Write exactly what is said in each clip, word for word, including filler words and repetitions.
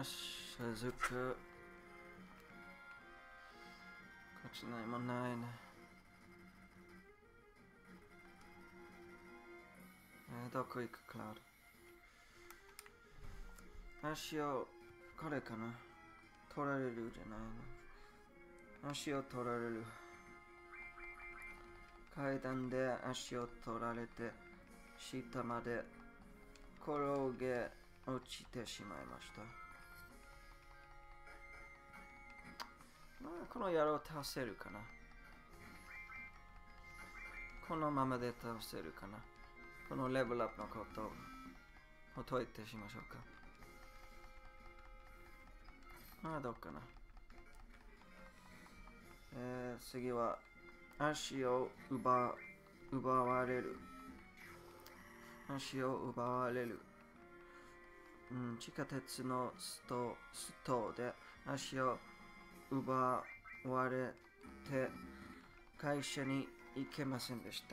よし、続く。こっち何もないね。えー、どこ行くクラウド。足を、これかな。取られるじゃないの。足を取られる。階段で足を取られて、下まで転げ落ちてしまいました。まあ、この野郎倒せるかな。このままで倒せるかな。このレベルアップのことを解いてしましょうか。まあ、どうかな。えー、次は足を奪奪われる。足を奪われる。うん、地下鉄のストストで足を奪われて会社に行けませんでした。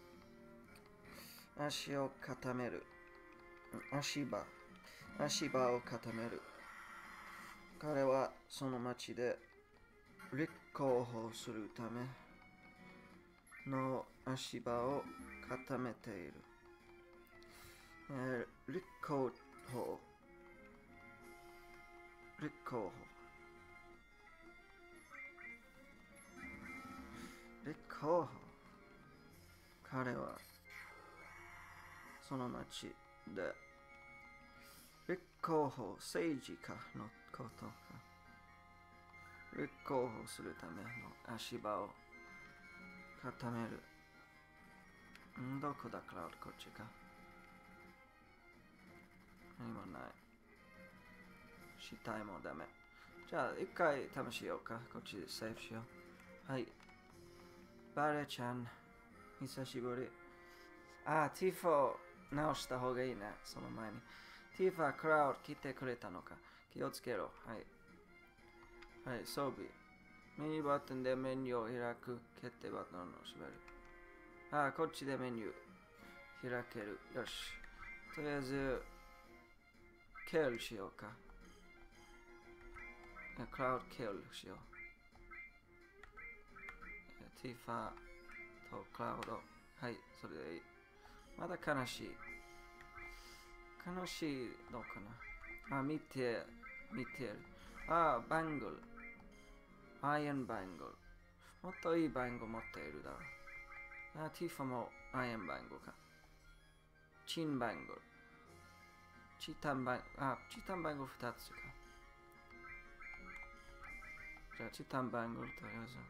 足を固める。足場。足場を固める。彼はその町で立候補するための足場を固めている。えー、立候補。立候補。立候補。彼はその町で立候補政治家のことか立候補するための足場を固める。んどこだクラウドこっちか何もない。死体もダメ。じゃあ一回試しようか。こっちでセーフしよう。はい。バレちゃん久しぶり。あ、ティフォ直した方がいいね。その前に。ティファクラウド来てくれたのか。気をつけろ。はい。はい、装備。メニューバトンでメニューを開く。決定バトンを縛る。あ、こっちでメニュー開ける。よし。とりあえず、キルしようか。クラウドキルしよう。ティファとクラウド。はい、それでいい。まだ悲しい。悲しいのかな。あ、見て、見てる。あ、バングル。アイアンバングル。もっといいバングル持っているだろう。あ、ティファもアイアンバングルか。チンバングル。チタンバングル。あ、チタンバングルふたつか。じゃあ、チタンバングルとりあえず。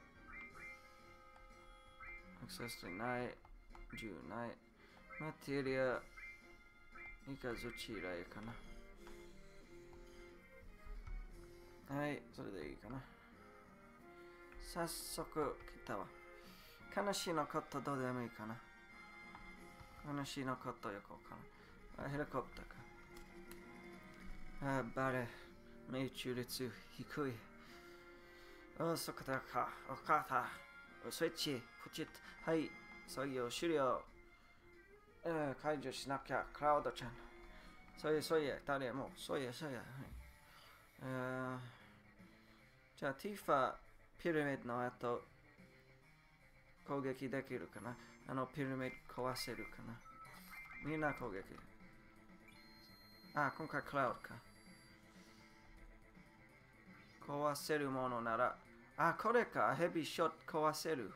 アクセスない。銃ない。マテリア。いかずちらいかな。はい、それでいいかな。早速来たわ。悲しいのことどうでもいいかな。悲しいのことよこうかな。あ、ヘリコプターか。あ、バレ。命中率低い。あ、そこだか。わかった。スイッチ、ポチッと。はい、作業終了。えー、解除しなきゃ、クラウドちゃん。そういえ、そういえ、誰も、そういえ、そういえ。はい、えー、じゃあ、ティファ、ピラミッドの後、攻撃できるかな。あのピラミッド壊せるかな。みんな攻撃。あ、今回クラウドか。壊せるものなら、あ、これか。ヘビーショット壊せる。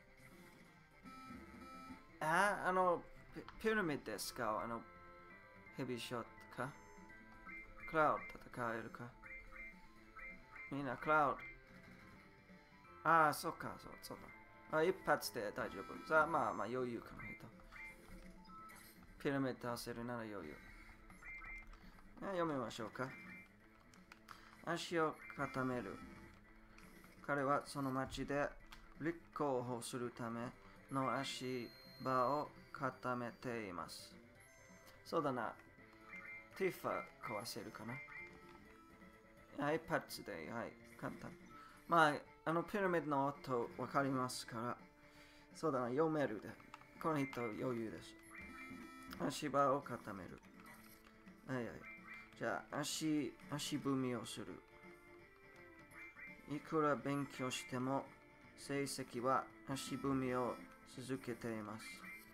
あ、あの、ピラミッドで使う。あの、ヘビーショットか。クラウド戦えるか。みんなクラウド。ああ、そっか、そう、そうだ。あ、一発で大丈夫。さあ、まあまあ余裕かな。ピラミッド倒せるなら余裕。読みましょうか。足を固める。彼はその町で立候補するための足場を固めています。そうだな。ティファ壊せるかな。はい、一発で、はい、簡単。まあ、あのピラミッドの音わかりますから、そうだな、読めるで。この人余裕です。足場を固める。はいはい。 じゃあ、足、足踏みをする。いくら勉強しても、成績は足踏みを続けています。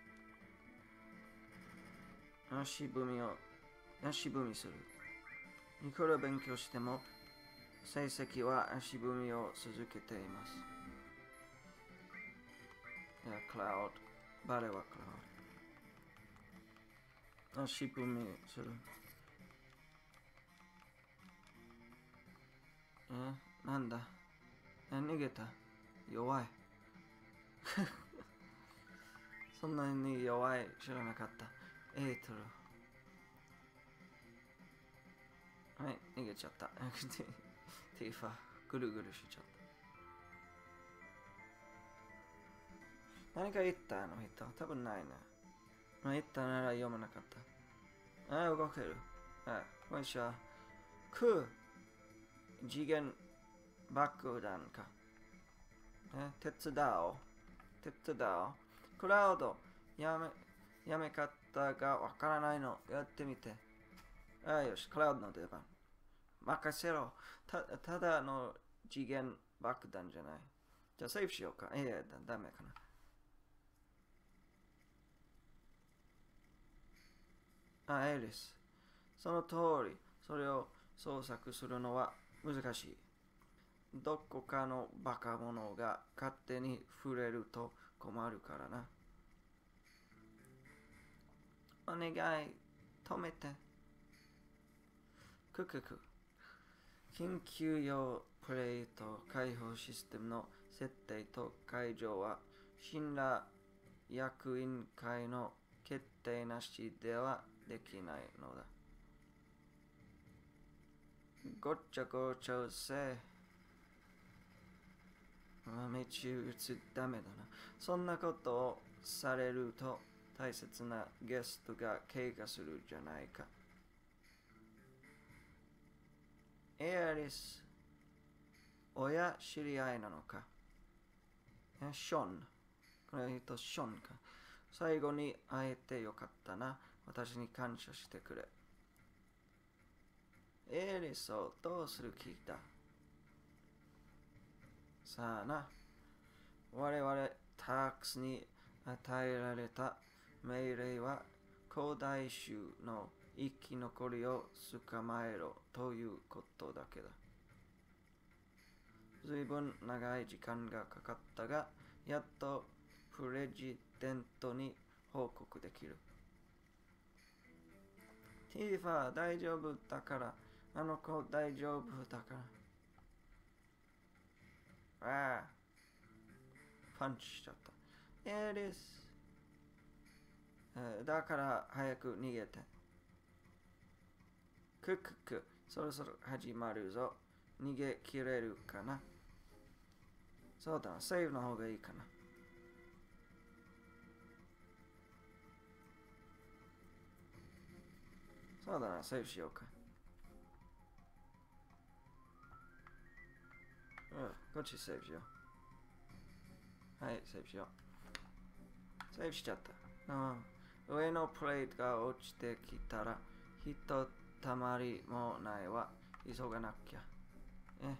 足踏みを、足踏みする。いくら勉強しても、成績は足踏みを続けています。いや、クラウド。バレはクラウド。足踏みする。え、なんだ。え、逃げた。弱い。そんなに弱い知らなかった。エートル。はい、逃げちゃった。ティーファ、ぐるぐるしちゃった。何か言ったあの人。多分ないね。まあ、言ったなら読まなかった。ああ、動ける。ああ、よいしょ。く、次元爆弾か。え、手伝おう。手伝おう。クラウド、やめ、やめ方がわからないの。やってみて。ああ、よし、クラウドの出番。任せろ。た、ただの次元爆弾じゃない。じゃあセーフしようか。いや、だ、ダメかな。あ、エリス。その通り、それを創作するのは難しい。どこかのバカ者が勝手に触れると困るからな。お願い、止めて。ククク。緊急用プレート開放システムの設定と解除は信頼役員会の決定なしではできないのだ。ごっちゃごちゃせ。豆中打つダメだな。そんなことをされると大切なゲストが怪我するじゃないか。エアリス、親知り合いなのか。え、ショーン。これとショーンか。最後に会えてよかったな。私に感謝してくれ。エリスをどうする気だ。さあな。我々タックスに与えられた命令は古代種の生き残りを捕まえろということだけだ。ずいぶん長い時間がかかったが、やっとプレジデントに報告できる。ティーファー大丈夫だから、あの子大丈夫だから。ああ、パンチしちゃった。エリス。だから早く逃げて。クックク、そろそろ始まるぞ。逃げ切れるかな。そうだな、セーブの方がいいかな。そうだな、セーブしようか。うん、こっちセーブしよう。はい、セーブしよう。セーブしちゃった。うん、上のプレートが落ちてきたら、ひとたまりもないわ。急がなきゃ。え。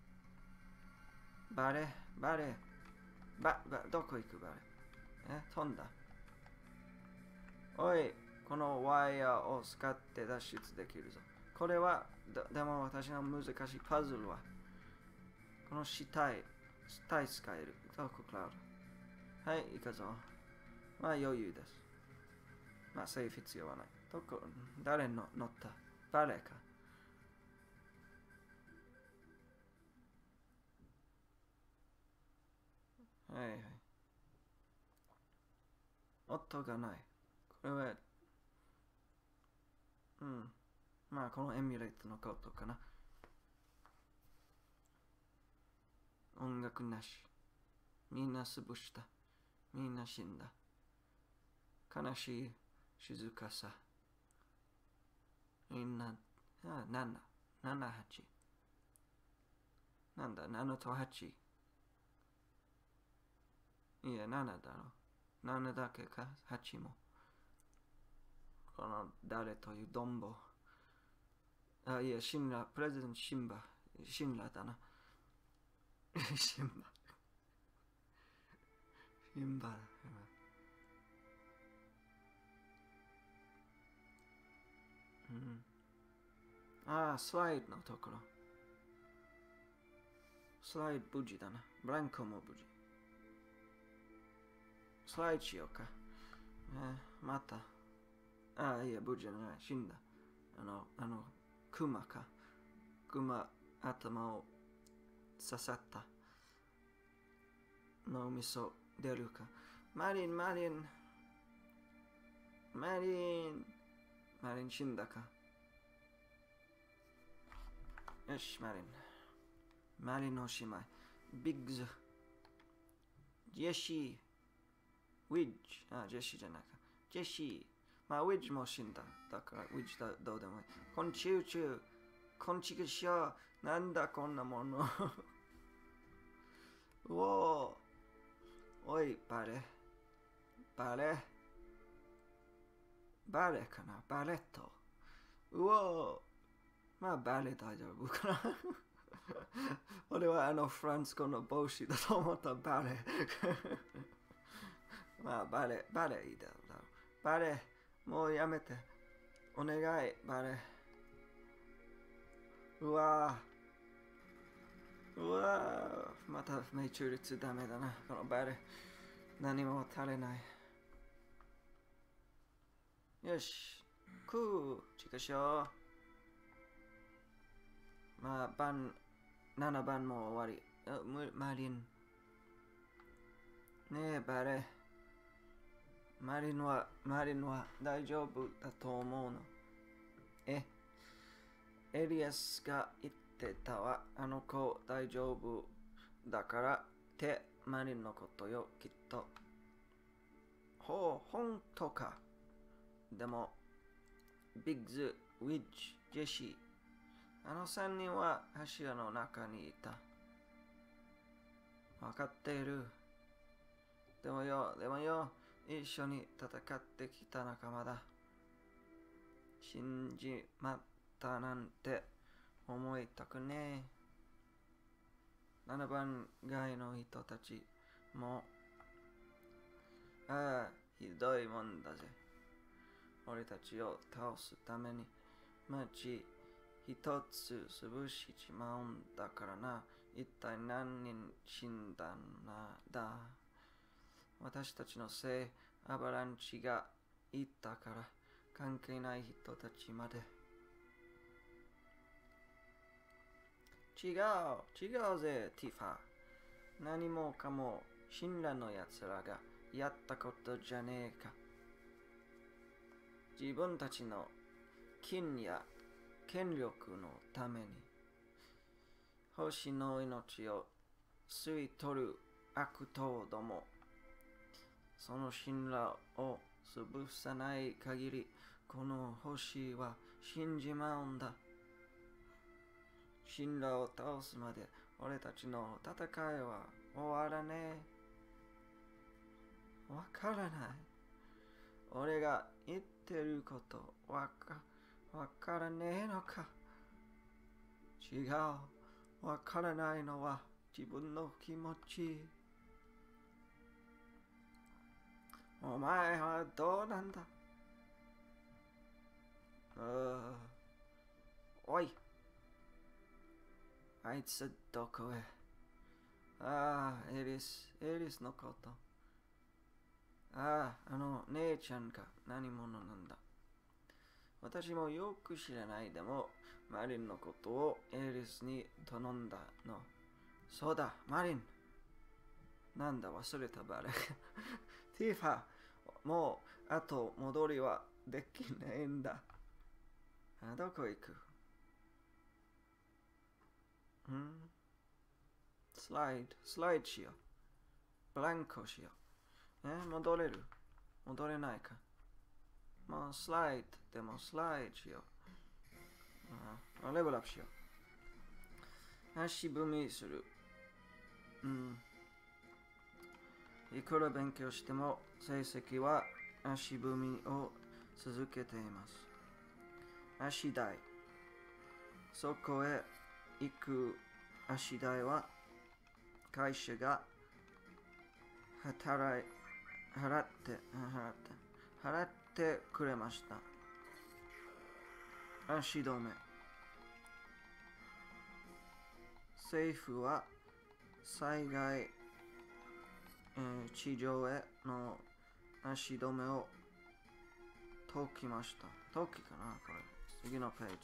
バレ、バレ。ば、ば、どこ行くバレ。え、飛んだ。おい、このワイヤーを使って脱出できるぞ。これは、でも私の難しいパズルは、この死体、死体使える。どこクラウド。はい、行くぞ。まあ余裕です。まあセーフ必要はない。どこ、誰の乗ったバレか。はいはい。音がない。これは、うん。まあこのエミュレートのことかな。音楽なし。みんな潰した。みんな死んだ。悲しい静かさ。みんな、あ、なな、なな、はち。なんだ、ななとはち。いや、ななだろ。ななだけか、はちも。この誰というドンボ。 あ、いや、シンラ、プレゼントシンバ。シンラだな。シンバ。シンバだ。うん。ああ、スライドのところ。スライド無事だな。ブランコも無事。スライドしようか。えー、また。ああ、いや、無事じゃない。死んだ。あの、あの、クマか。クマ、頭を刺さった。脳みそ出るか。マリン、マリン。マリン。マリン死んだか。よし、マリン。マリンのおしまい。ビッグズ。ジェシー。ウィッジ。あ、ジェシーじゃないか。ジェシー。まあ、ウィッジも死んだ。だから、ウィッジだどうでもいい。こんちゅうちゅう。こんちくしょう。なんだこんなもの。うおー。おい、バレ。バレ。バレかなバレット。うおー。まあ、バレ大丈夫かな。俺はあのフランス語の帽子だと思ったバレ。まあ、バレ、バレいいだろう。バレ、もうやめて。お願い、バレ。うわぁ。うわぁ。また命中率ダメだな。このバレ。何も足れない。よし。くー。ちかしょう。まあ、番、ななばんも終わり。あ、マリン。ねえ、バレ。マリンは、マリンは大丈夫だと思うの。え、エリアスが言ってたわ。あの子大丈夫だからってマリンのことよ、きっと。ほう、ほんとか。でも、ビッグズ、ウィッジ、ジェシー。あの三人は柱の中にいた。わかっている。でもよ、でもよ、一緒に戦ってきた仲間だ。信じまったなんて思いたくねえ。ななばん街の人たちも、ああ、ひどいもんだぜ。俺たちを倒すために町一つ潰しちまうんだからな。一体何人死んだんだ。私たちのせい、アバランチがいたから関係ない人たちまで。違う、違うぜ、ティファ。何もかも神羅のやつらがやったことじゃねえか。自分たちの金や権力のために星の命を吸い取る悪党ども。その神羅を潰さない限り、この星は死んじまうんだ。神羅を倒すまで俺たちの戦いは終わらねえ。わからない。俺が言ってることわか、わからねえのか。違う。わからないのは自分の気持ち。お前はどうなんだ。うおい。あいつどこへ。ああ、エリス、エリスのこと。ああ、あの姉ちゃんか何者なんだ。私もよく知らないでも、マリンのことをエリスに頼んだの。そうだ、マリン。なんだ、忘れたバレ。ティファ、もう、あと戻りはできないんだ。あ、どこ行くんスライド、スライドしよう。ブランコしよう。え、戻れる戻れないか。もうスライド、でもスライドしよう。あ、レベルアップしよう。足踏みする。うん。いくら勉強しても成績は足踏みを続けています。足台。 そこへ行く足代は会社が働い払って払って払ってくれました。足止め。政府は災害、えー地上への足止めを解きました。解きかなこれ。次のページ。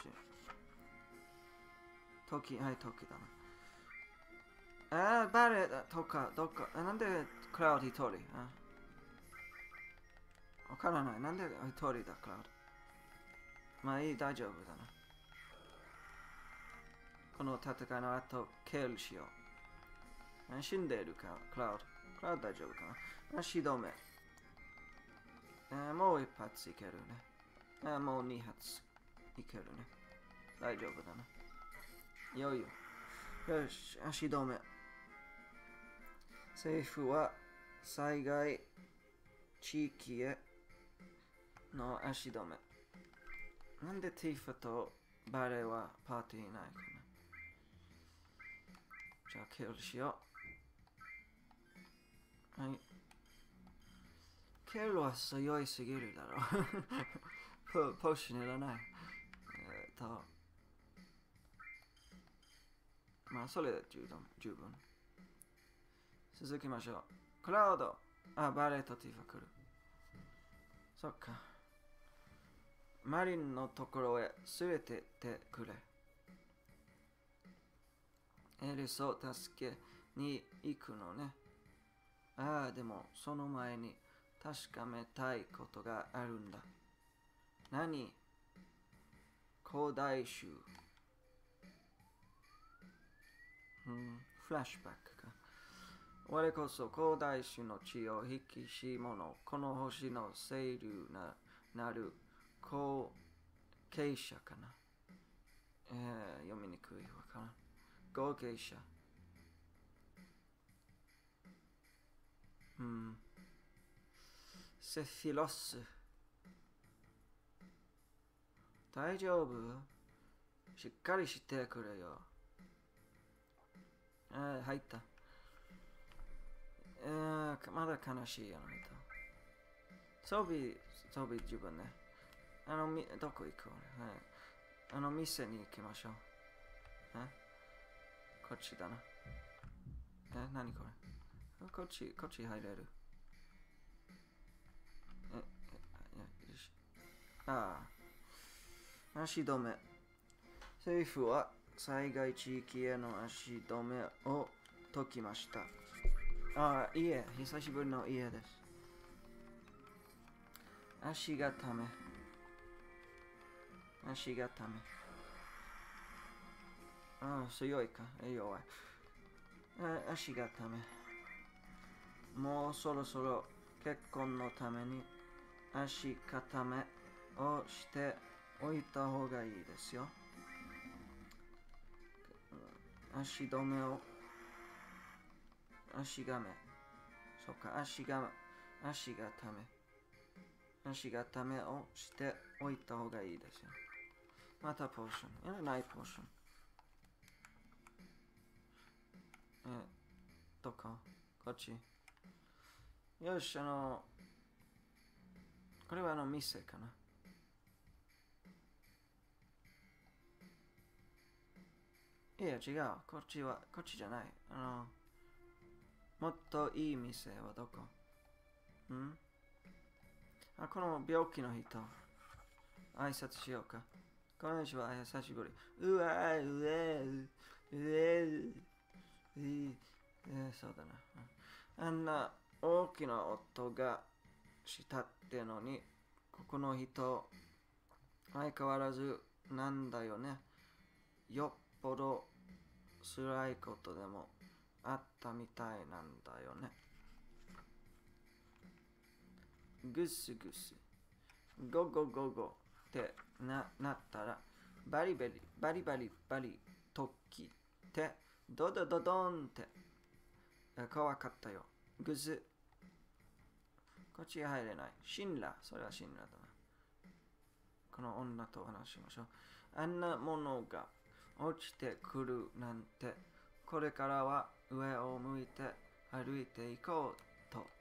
解き、はい、解きだな。あー、バレだとか、どっか。あなんでクラウド一人あわからない。なんで一人だ、クラウド。まあいい、大丈夫だな。この戦いの後、ケールしよう。あ死んでいるか、クラウド。クラウド大丈夫かな。足止め。えーもう一発いけるね。えーもう二発いけるね。大丈夫だな。よいよ。よし、足止め。政府は災害地域への足止め。なんでティファとバレーはパーティーいないかな。じゃあ、ケールしよう。はい。ケールは強いすぎるだろう。ポーションいらない。えっと。まあ、それで十分。十分。続きましょう。クラウド。あ、バレーとティファ来る。そっか。マリンのところへ連れてってくれ。エリスを助けに行くのね。ああ、でもその前に確かめたいことがあるんだ。何？古代種。うん、フラッシュバックか。我こそ古代種の血を引きし者、この星の清流ななる後継者かな。えー、読みにくいわからん。後継者。うん。セフィロス。大丈夫？しっかりしてくれよ。あー、入った。えー、まだ悲しいよ、あの人。装備、装備自分ね。あの、みどこ行く俺、はい。あの店に行きましょう。えこっちだな。え何これこっち、こっち入れる。え、え、よし。ああ。足止め。政府は災害地域への足止めを解きました。ああ、家。久しぶりの家です。足がため。足がため。ああ、強いか。弱い。あ足がため。もうそろそろ結婚のために足固めをしておいた方がいいですよ。足止めを足がめ。そうか、足が足がため。足がためをしておいた方がいいですよ。またポーション。いらないポーション。え、どこ？こっち。よし、あの、これはあの店かな。いや、違う。こっちは、こっちじゃない。あの、もっといい店はどこ？んあ、この病気の人。挨拶しようか。こんにちは、久しぶり。うわー、うわー、うわー、うー、えー、そうだな。あんな大きな音がしたってのに、ここの人、相変わらずなんだよね。よっぽど辛いことでもあったみたいなんだよね。ぐすぐす、ゴゴゴゴってななったら、バリバリ、バリバリバリときて、ドドドドンって、怖かったよ。ぐず。こっちへ入れない。シンラ、それはシンラだな。この女と話しましょう。あんなものが落ちてくるなんて、これからは上を向いて歩いていこうと。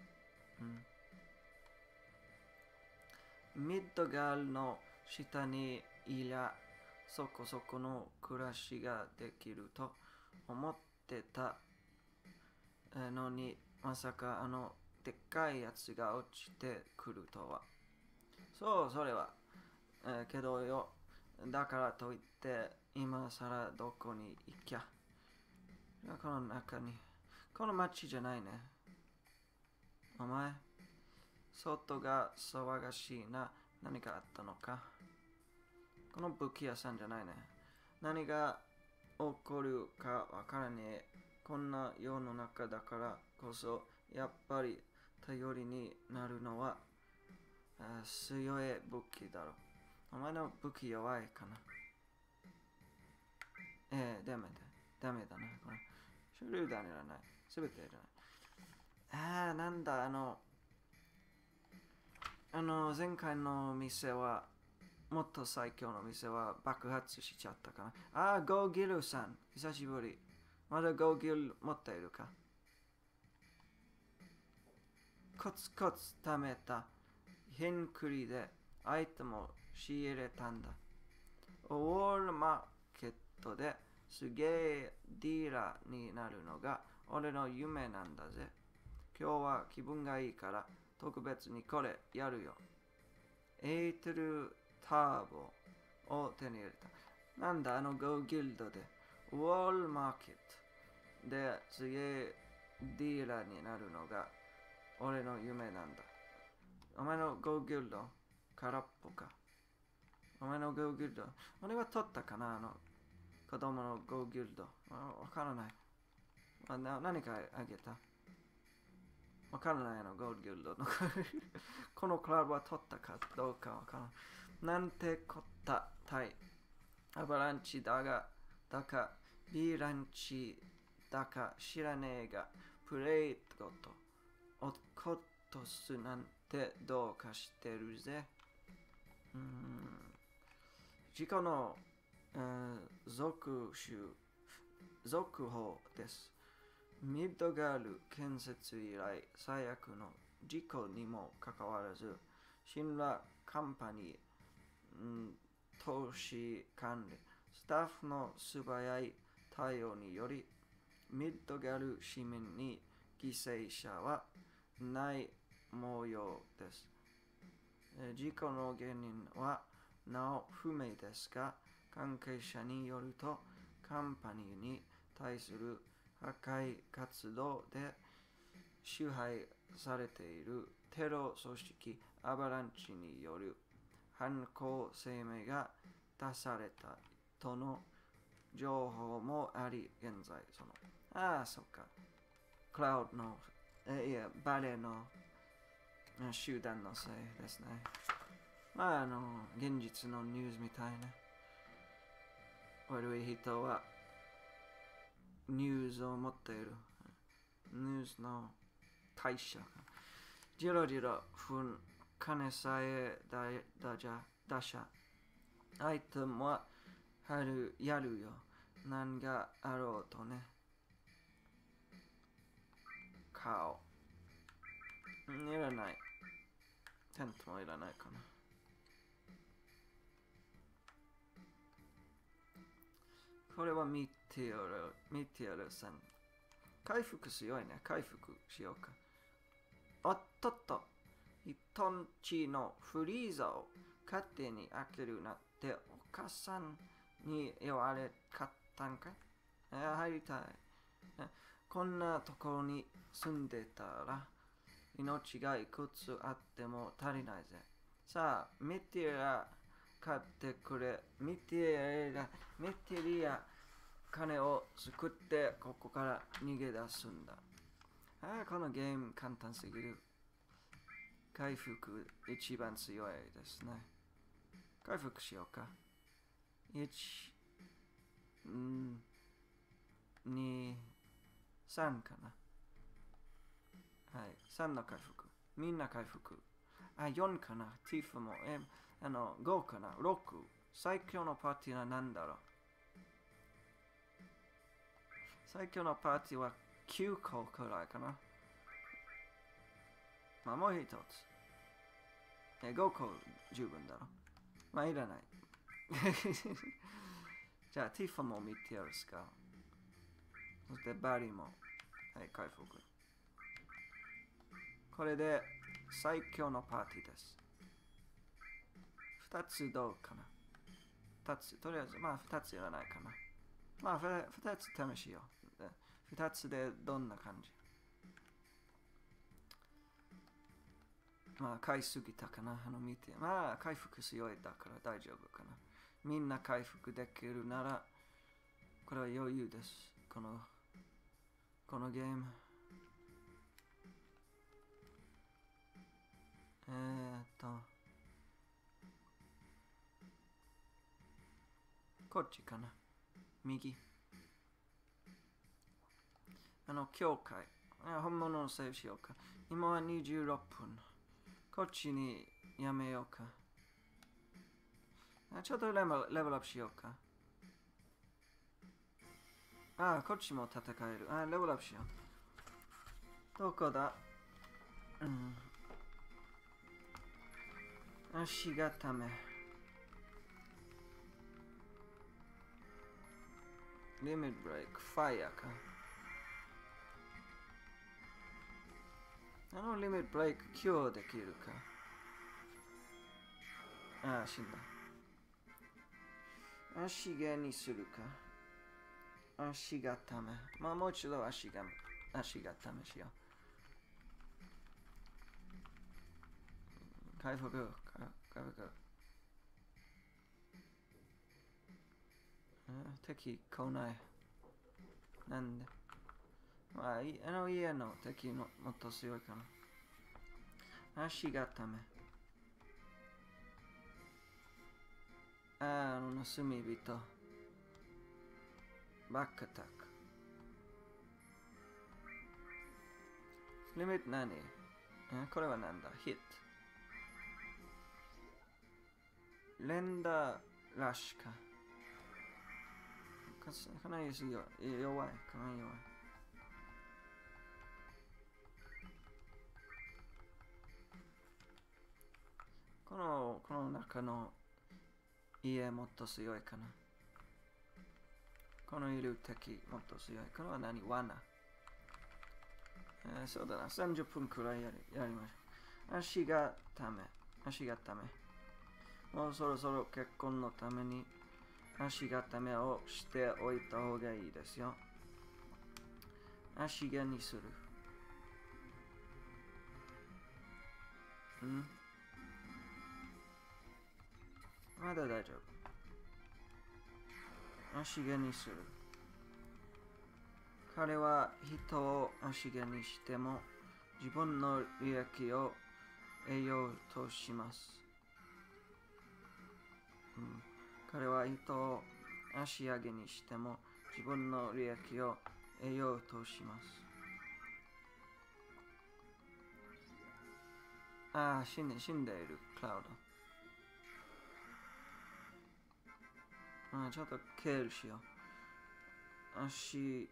うん、ミッドガールの下にいりゃそこそこの暮らしができると思ってたのに、まさかあのでっかいやつが落ちてくるとは。そう、それは。えー、けどよ、だからといって、今さらどこに行きゃ。この中に、この街じゃないね。お前、外が騒がしいな。何かあったのか。この武器屋さんじゃないね。何が起こるかわからねえ。こんな世の中だからこそ、やっぱり頼りになるのは強い武器だろう。お前の武器弱いかな。ええー、ダメだ。ダメだな。これ手榴弾いらない。すべていらない。ああ、なんだ、あの、あの、前回の店は、もっと最強の店は爆発しちゃったかな。ああ、ゴーギルさん。久しぶり。まだゴーギル持っているか。コツコツ貯めた変クリでアイテムを仕入れたんだ。ウォールマーケットですげえディーラーになるのが俺の夢なんだぜ。今日は気分がいいから特別にこれやるよ。エイトルターボを手に入れた。なんだあのゴーギルドでウォールマーケットですげえディーラーになるのが俺の夢なんだ。お前のゴーギルド空っぽか。お前のゴーギルド。俺は取ったかなあの子供のゴーギルド。わからない。あな何かあげたわからないのゴーギルドの。このクラブは取ったかどうかわからない。なんてこったたい。アバランチだが、だか、ビーランチだか知らねえが、プレイトと。おことすなんてどうかしてるぜ。うーん。事故の、えー、続集、続報です。ミッドガール建設以来最悪の事故にもかかわらず、信頼カンパニー、うん、投資管理、スタッフの素早い対応により、ミッドガル市民に犠牲者はない模様です。事故の原因はなお不明ですが、関係者によると、カンパニーに対する破壊活動で支配されているテロ組織アバランチによる犯行声明が出されたとの情報もあり、現在その、ああ、そっか、クラウドの、えいや、バレーの集団のせいですね。まあ、あの、現実のニュースみたいね。悪い人はニュースを持っている。ニュースの会社が。じろじろ、ふん、金さえだだじゃ、だしゃ。アイテムは春やるよ。何があろうとね。顔。いらない。テントもいらないかな。これはミティアル、ミティアルさん。回復強いね。回復しようか。おっとっと。人んちのフリーザを勝手に開けるなってお母さんに言われかったんかい？入りたい。こんなところに住んでたら命がいくつあっても足りないぜ。さあ、メティア買ってくれ。メティア、メテリア金を作ってここから逃げ出すんだ。ああ、このゲーム簡単すぎる。回復一番強いですね。回復しようか。いち、に、さんかな。はい、さんの回復。みんな回復。あ、よんかな。ティフも、え、あの、ごかな。ろく。最強のパーティーは何だろ最強のパーティーはきゅうこくらいかな。まあもう一つ。え、ごこ十分だろ。まあいらない。じゃあティファも見てやるすか。そしてバリも。はい、回復。これで最強のパーティーです。二つどうかな。二つ、とりあえず、まあ二ついらないかな。まあ二つ試しよう。二つでどんな感じ。まあ買いすぎたかな。あの見て。まあ回復強いだから大丈夫かな。みんな回復できるなら、これは余裕です。この、このゲーム。えーっと。こっちかな。右。あの、教会。本物のセーブしようか。今はにじゅうろっぷん。こっちにやめようか。ちょっとレベルレベルアップしようか。ああ、こっちも戦える。ああ、レベルアップしよう。どこだ？うん。足固め。リミットブレイク、ファイヤーか。あのリミットブレイク、キュアできるか。ああ、死んだ。足毛にするか。足固め。まあもう一度足が足固めしよう。回復、回復。敵来ない。なんでまあ、あの家の敵のもっと強いかな。足固め。ああ、あの盗み人。バックアタック。リミット何？これはなんだ？ヒット。連打ラッシュか。かなり弱い。かなり弱い。この、この中の家もっと強いかな。このいる敵もっと強い。これは何？罠。えー、そうだな。さんじゅっぷんくらいやり、やりましょう。足がため。足がため。もうそろそろ結婚のために足固めをしておいた方がいいですよ。足毛にする。うん？まだ大丈夫。足毛にする。彼は人を足毛にしても自分の利益を得ようとします。うん、彼は人を足上げにしても自分の利益を得ようとします。ああ、死んで、死んでいる、クラウド。ああ、ちょっとケールしよう。足、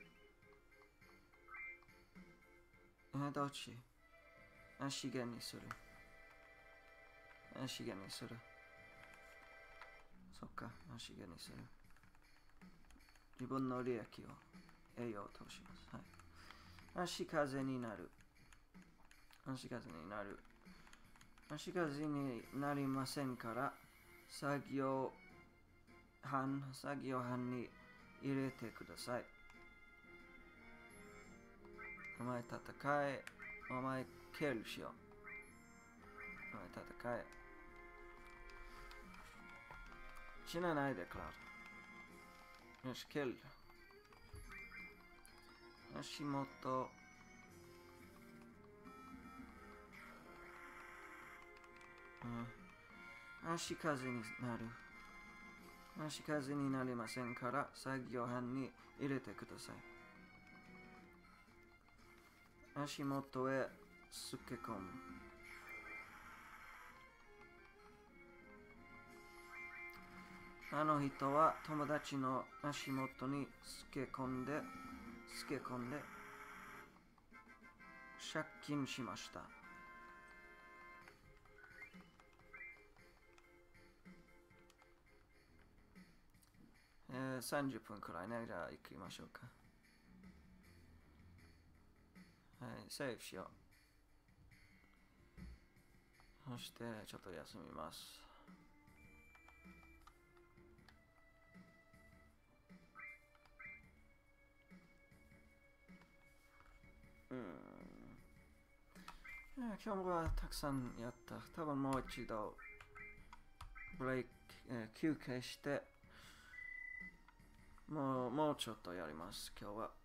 え、どっち？足毛にする。足毛にする。そっか、足毛にする。自分の利益を得ようとします。はい。足風になる。足風になる。足風になりませんから、作業班、作業班に入れてください。お前戦え。お前ケールしよう。お前戦え。死なないで、クラウド。よし、ケール。足元。うん、足風になる。足風になりませんから作業班に入れてください。足元へすけ込む。あの人は友達の足元にすけ込んでつけ込んで借金しました。えー、さんじゅっぷんくらいね。じゃあ行きましょうか。はい、セーフしよう。そしてちょっと休みます。うん。今日はたくさんやった。多分もう一度ブレイク、えー休憩してもうもうちょっとやります今日は。